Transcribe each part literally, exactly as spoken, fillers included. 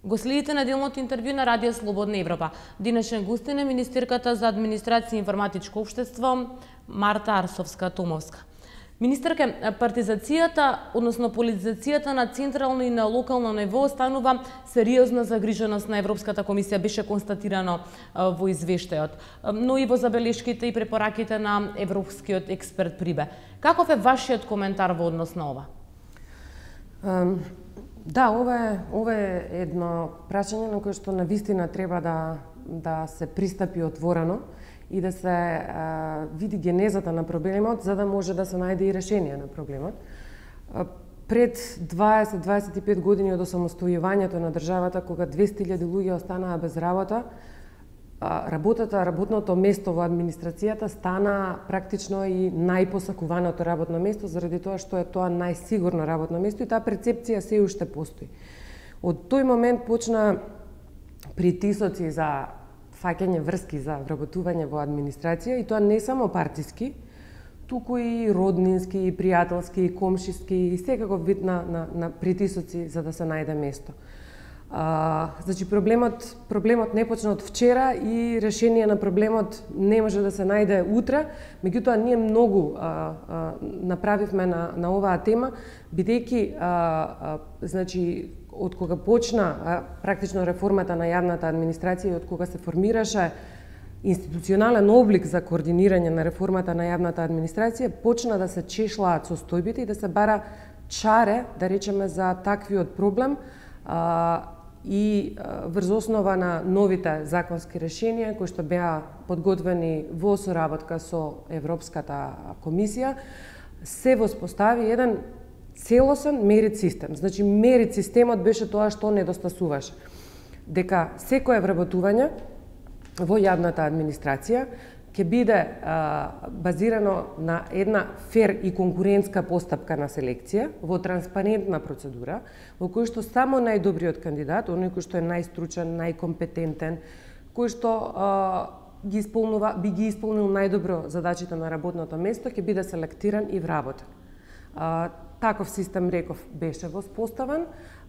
Го следите неделното интервју на Радио Слободна Европа. Денешен гостин е министерката за администрација и информатичко општество Марта Арсовска-Томовска. Министерке, партизацијата, односно политизацијата на централно и на локално ниво останува сериозна загриженост на Европската комисија, беше констатирано во извештајот, но и во забелешките и препораките на Европскиот експерт Прибе. Каков е вашиот коментар во однос на ова? Um... Да, ова е, ова е едно прашање на кое што навистина треба да, да се пристапи отворено и да се а, види генезата на проблемот, за да може да се најде и решение на проблемот. А, пред дваесет до дваесет и пет години од осамостојувањето на државата, кога двесте илјади луѓе останаа без работа, работата, работното место во администрацијата стана практично и најпосакуваното работно место, заради тоа што е тоа најсигурно работно место и таа перцепција се уште постои. Од тој момент почна притисоци за фаќање врски за вработување во администрација, и тоа не само партиски, туку и роднински, и пријателски, и комшиски, и секаков вид на, на, на притисоци за да се најде место. А, значи проблемот проблемот не почна од вчера и решение на проблемот не може да се најде утре, меѓутоа ние многу а, а, направивме на на оваа тема, бидејќи а, а, значи од кога почна а, практично реформата на јавната администрација и од кога се формираше институционален облик за координирање на реформата на јавната администрација, почна да се чешлаат состојбите и да се бара чаре, да речеме, за таквиот проблем, а, и врз основа на новите законски решенија кои што беа подготвени во соработка со Европската комисија, се воспостави еден целосен мерит систем. Значи мерит системот беше тоа што недостасуваше. Дека секое вработување во јавната администрација ќе биде а, базирано на една фер и конкурентска постапка на селекција, во транспарентна процедура, во кој што само најдобриот кандидат, оној кој што е најстручен, најкомпетентен, кој што а, ги исполнува, би ги исполнил најдобро задачите на работното место, ќе биде селектиран и вработен. А, таков систем, реков, беше воспоставен.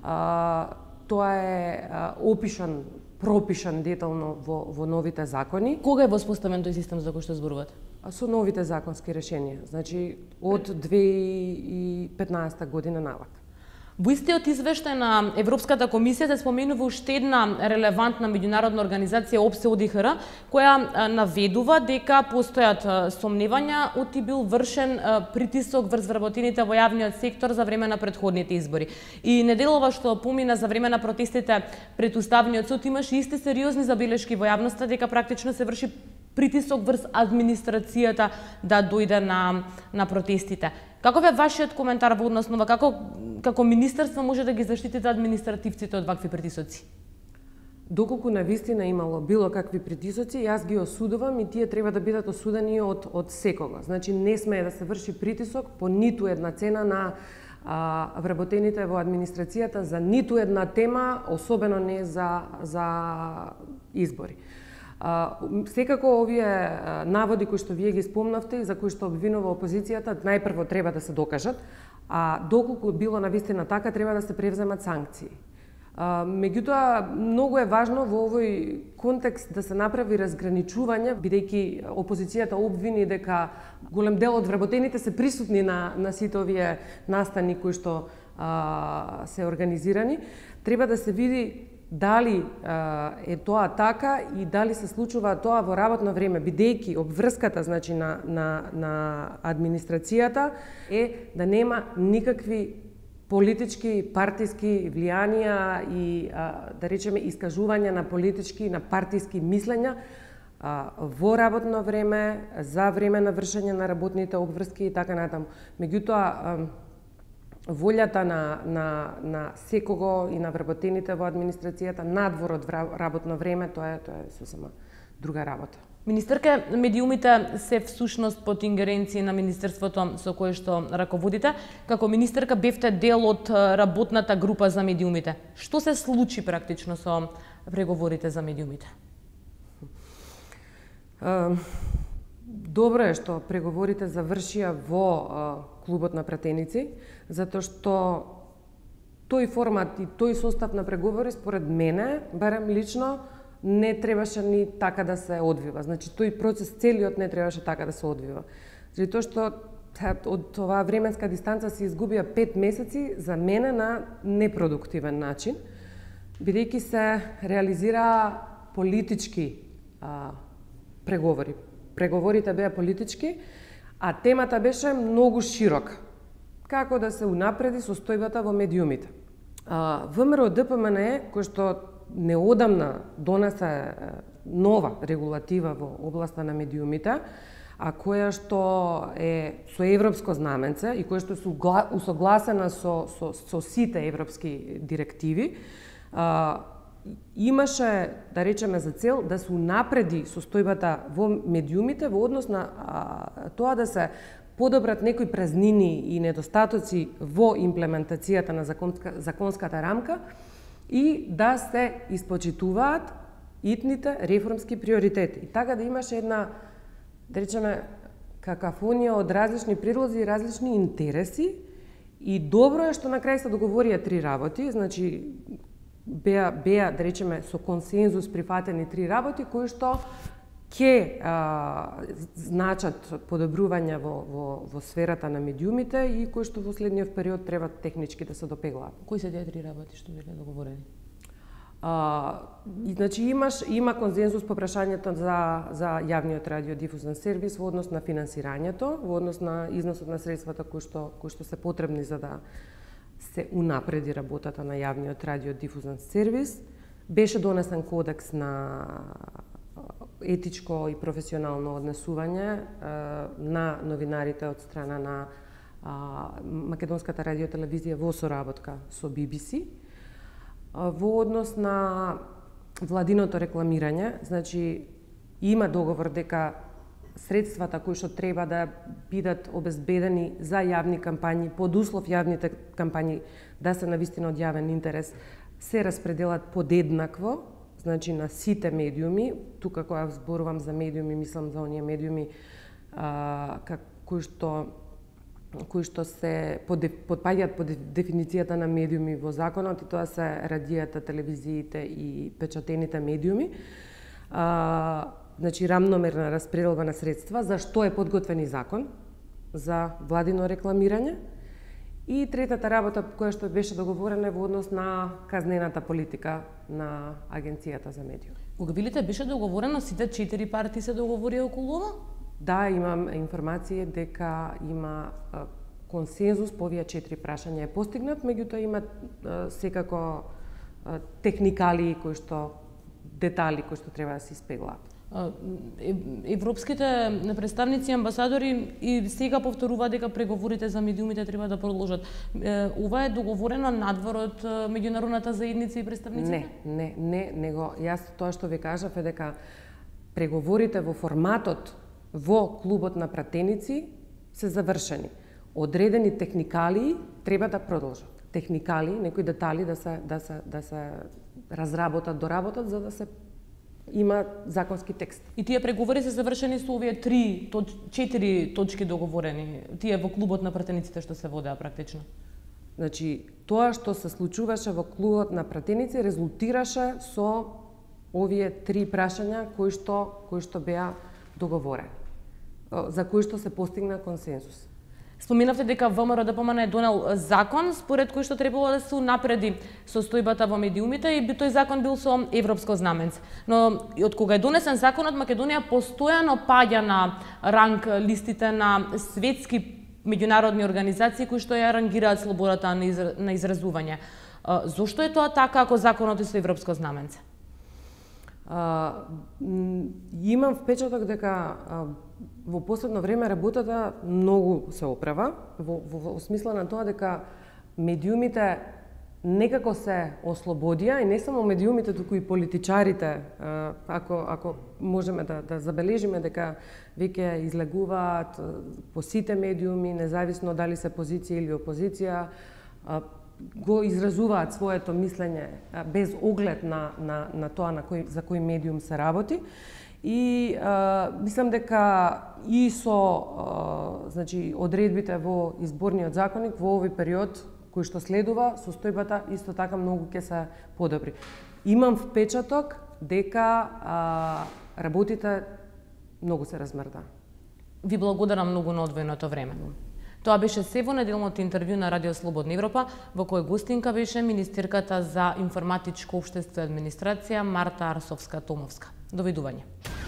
А, тоа е а, опишан, пропишан детално во, во новите закони. Кога е воспоставен тој систем за кој што зборувате? Со новите законски решенија, значи од две илјади и петнаесета година навак. Во истиот извештај на Европската комисија се споменува уште една релевантна меѓународна организација ОПСЕ ОДИХР, која наведува дека постојат сомневања оти бил вршен притисок врз вработените во јавниот сектор за време на претходните избори. И неделова што помина за време на протестите пред Уставниот суд имаше исти сериозни забелешки во јавноста дека практично се врши притисок врз администрацијата да дојде на на протестите. Каков е вашиот коментар во однос на како како министерство може да ги заштитите административците од вакви притисоци? Доколку навистина имало било какви притисоци, јас ги осудувам и тие треба да бидат осудени од од секого. Значи не смее да се врши притисок по ниту една цена на а, вработените во администрацијата за ниту една тема, особено не за за избори. А, секако овие а, наводи кои што вие ги спомнавте и за кои што обвинува опозицијата, најпрво треба да се докажат, а доколку било навистина така, треба да се превземат санкции. А, меѓутоа, многу е важно во овој контекст да се направи разграничување, бидејќи опозицијата обвини дека голем дел од вработените се присутни на, на сите овие настани кои што а, се организирани, треба да се види дали а, е тоа така и дали се случува тоа во работно време, бидејќи обврската, значи, на, на, на администрацијата е да нема никакви политички, партиски влијанија и, а, да речеме, искажување на политички, на партиски мислења а, во работно време, за време на вршење на работните обврски и така натаму. Меѓутоа, волјата на, на, на секого и на вработените во администрацијата надвор од работно време, тоа е, тоа е сосема друга работа. Министерке, медиумите се всушност под ингеренција на министерството со кое што раководите. Како министерка бевте дел од работната група за медиумите. Што се случи практично со преговорите за медиумите? Добро е што преговорите завршија во клубот на пратеници, затоа што тој формат и тој состав на преговори според мене, барем лично, не требаше ни така да се одвива. Значи тој процес целиот не требаше така да се одвива. Значи тоа што од оваа временска дистанца се изгубија пет месеци за мене на непродуктивен начин, бидејќи се реализира политички а, преговори. Преговорите беа политички, а темата беше многу широка. Како да се унапреди состојбата во медиумите. ВМРО-ДПМНЕ, кој што неодамна донесе нова регулатива во областа на медиумите, а која што е со европско знаменце и која што е усогласена со, со, со сите европски директиви, а, имаше, да речеме, за цел да се унапреди состојбата во медиумите во однос на а, тоа да се подобрат некои празнини и недостатоци во имплементацијата на законска, законската рамка и да се испочитуваат итните реформски приоритети. И така да имаше една, да речеме, какафонија од различни предлози и различни интереси, и добро е што на крај се договорија три работи, значи беа, беа да речеме, со консензус прифатени три работи кои што ќе значат подобрување во, во, во сферата на медиумите и кои што во следниот период треба технички да се допеглаат. Кои се тие три работи што биле договорени? А, и, значи имаш има консензус по прашањето за за јавниот радиодифузен сервис во однос на финансирањето, во однос на износот на средствата кои што кои што се потребни за да се унапреди работата на јавниот радиодифузен сервис. Беше донесен кодекс на етичко и професионално однесување на новинарите од страна на Македонската радиотелевизија во соработка со Би Би Си. Во однос на владиното рекламирање, значи има договор дека средствата кои што треба да бидат обезбедени за јавни кампањи, под услов јавните кампањи да се навистина од јавен интерес, се распределат подеднакво, значи на сите медиуми. Тука кога зборувам за медиуми, мислам за оние медиуми а, как, кои што кои што се подпаѓаат под дефиницијата на медиуми во законот, и тоа се радијата, телевизиите и печатените медиуми. А, значи рамномерна распределба на средства, за што е подготвен и закон за владино рекламирање. И третата работа која што беше договорена во однос на казнената политика на Агенцијата за медиуми. Кога билите беше договорено, сите четири партии се договорија околу ова? Да, имам информација дека има а, консензус по овие четири прашања е постигнат, меѓутоа има а, секако а, техникали кои што детали кои што треба да се испеглаат. Европските представници, амбасадори и сега повторуваат дека преговорите за медиумите треба да продолжат. Ова е договорено надвор од меѓународната заедница и представниците? Не, не, не, него јас тоа што ви кажав е дека преговорите во форматот во клубот на пратеници се завршени. Одредени техникали треба да продолжат. Техникали, некои детали да се да се да се разработат, доработат за да се има законски текст. И тие преговори се завршени со овие три, четири точки договорени, тие во клубот на пратениците што се водеа практично? Значи, тоа што се случуваше во клубот на пратеници резултираше со овие три прашања кои што кои што беа договорени, за кои што се постигна консензус. Споменавте дека ВМРО-ДПМН е донел закон според кој што требало да се унапреди состојбата во медиумите и тој закон бил со европско знаменце. Но и од кога е донесен законот, Македонија постојано паѓа на ранг листите на светски меѓународни организации кои што ја рангираат слободата на изразување. Зошто е тоа така ако законот е со европско знаменце? А, имам впечаток дека а, во последно време работата многу се оправа, во, во, во смисла на тоа дека медиумите некако се ослободија, и не само медиумите, туку и политичарите, а, ако, ако можеме да, да забележиме дека веќе излегуваат по сите медиуми, независно дали се позиција или опозиција, а, го изразуваат своето мислење без оглед на, на, на тоа на кој, за кој медиум се работи. И а, мислам дека и со а, значи, одредбите во изборниот законник во овој период кој што следува, состојбата исто така многу ќе се подобри. Имам впечаток дека а, работите многу се размрда. Ви благодарам многу на одвоеното време. Тоа беше се во неделното интервју на Радио Слободна Европа, во кој гостинка беше министерката за информатичко општество и администрација Марта Арсовска-Томовска. Довидување.